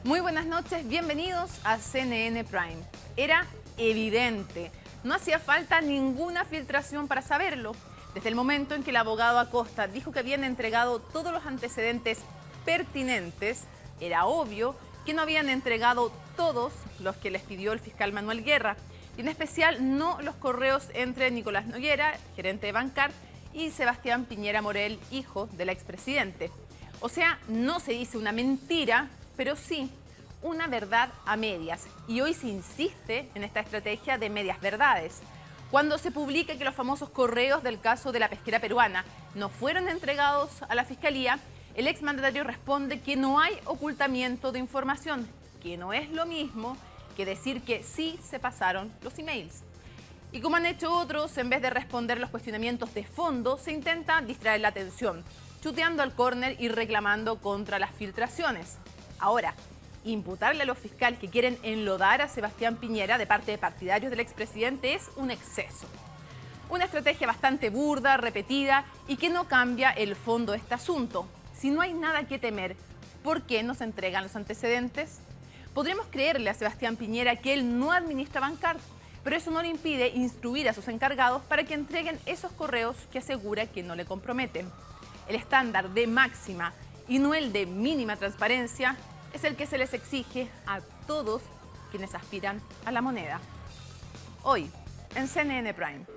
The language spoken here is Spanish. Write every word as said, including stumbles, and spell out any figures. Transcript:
Muy buenas noches, bienvenidos a C N N Prime. Era evidente, no hacía falta ninguna filtración para saberlo. Desde el momento en que el abogado Acosta dijo que habían entregado todos los antecedentes pertinentes, era obvio que no habían entregado todos los que les pidió el fiscal Manuel Guerra, y en especial no los correos entre Nicolás Noguera, gerente de Bancar, y Sebastián Piñera Morel, hijo del expresidente. O sea, no se dice una mentira, pero sí una verdad a medias. Y hoy se insiste en esta estrategia de medias verdades. Cuando se publica que los famosos correos del caso de la pesquera peruana no fueron entregados a la Fiscalía, el exmandatario responde que no hay ocultamiento de información, que no es lo mismo que decir que sí se pasaron los emails. Y como han hecho otros, en vez de responder los cuestionamientos de fondo, se intenta distraer la atención, chuteando al córner y reclamando contra las filtraciones. Ahora, imputarle a los fiscales que quieren enlodar a Sebastián Piñera de parte de partidarios del expresidente es un exceso. Una estrategia bastante burda, repetida y que no cambia el fondo de este asunto. Si no hay nada que temer, ¿por qué no se entregan los antecedentes? Podremos creerle a Sebastián Piñera que él no administra Bancar, pero eso no le impide instruir a sus encargados para que entreguen esos correos que asegura que no le comprometen. El estándar de máxima y no el de mínima transparencia es el que se les exige a todos quienes aspiran a la moneda. Hoy, en C N N Prime.